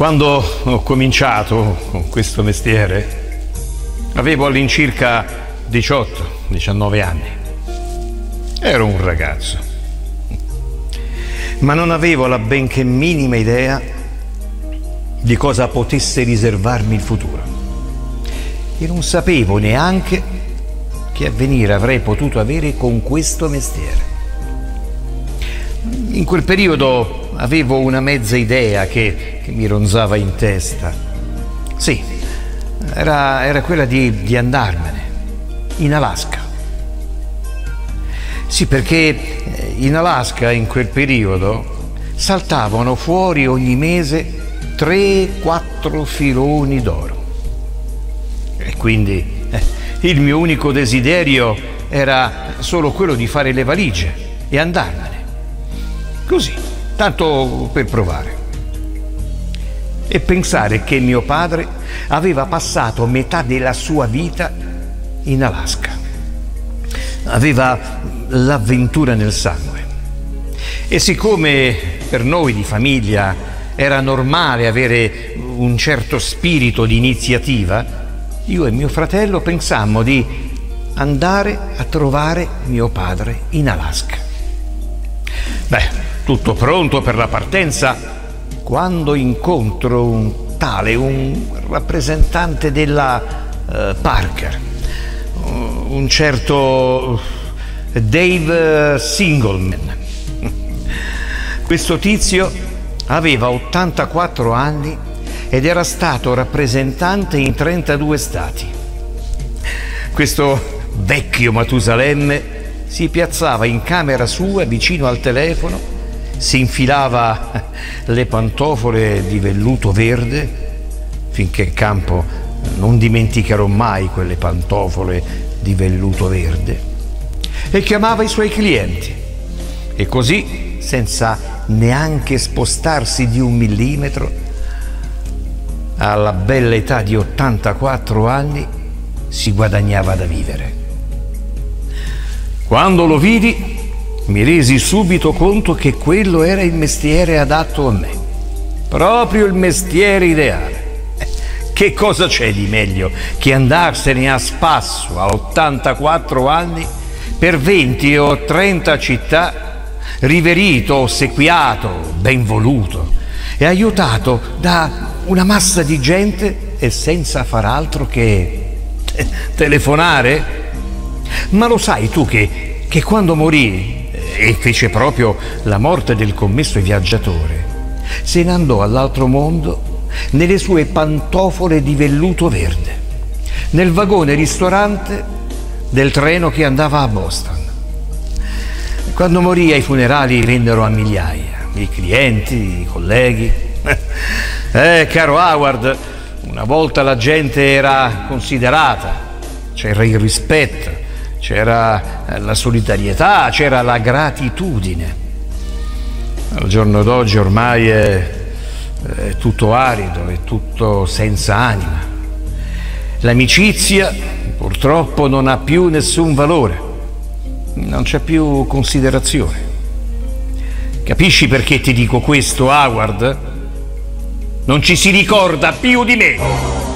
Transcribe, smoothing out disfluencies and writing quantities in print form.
Quando ho cominciato con questo mestiere avevo all'incirca 18-19 anni. Ero un ragazzo, ma non avevo la benché minima idea di cosa potesse riservarmi il futuro. E non sapevo neanche che avvenire avrei potuto avere con questo mestiere. In quel periodo avevo una mezza idea che mi ronzava in testa. Sì, era quella di andarmene in Alaska. Sì, perché in Alaska in quel periodo saltavano fuori ogni mese 3-4 filoni d'oro. E quindi il mio unico desiderio era solo quello di fare le valigie e andarmene. Così, tanto per provare. E pensare che mio padre aveva passato metà della sua vita in Alaska. Aveva l'avventura nel sangue. E siccome per noi di famiglia era normale avere un certo spirito di iniziativa, io e mio fratello pensammo di andare a trovare mio padre in Alaska. Beh, tutto pronto per la partenza, quando incontro un rappresentante della Parker, un certo Dave Singleman. Questo tizio aveva 84 anni ed era stato rappresentante in 32 stati. Questo vecchio Matusalemme si piazzava in camera sua vicino al telefono, si infilava le pantofole di velluto verde, finché in campo non dimenticherò mai quelle pantofole di velluto verde, e chiamava i suoi clienti. E così, senza neanche spostarsi di 1 millimetro, alla bella età di 84 anni si guadagnava da vivere. Quando lo vidi, mi resi subito conto che quello era il mestiere adatto a me, proprio il mestiere ideale. Che cosa c'è di meglio che andarsene a spasso a 84 anni per 20 o 30 città, riverito, ossequiato, ben voluto e aiutato da una massa di gente e senza far altro che telefonare? Ma lo sai tu che quando morì, e fece proprio la morte del commesso viaggiatore, se ne andò all'altro mondo nelle sue pantofole di velluto verde, nel vagone ristorante del treno che andava a Boston. Quando morì ai funerali vennero a migliaia i clienti, i colleghi. Caro Howard, una volta la gente era considerata, c'era il rispetto, c'era la solidarietà, c'era la gratitudine. Al giorno d'oggi ormai è tutto arido, è tutto senza anima. L'amicizia purtroppo non ha più nessun valore, non c'è più considerazione. Capisci perché ti dico questo, Howard? Non ci si ricorda più di me.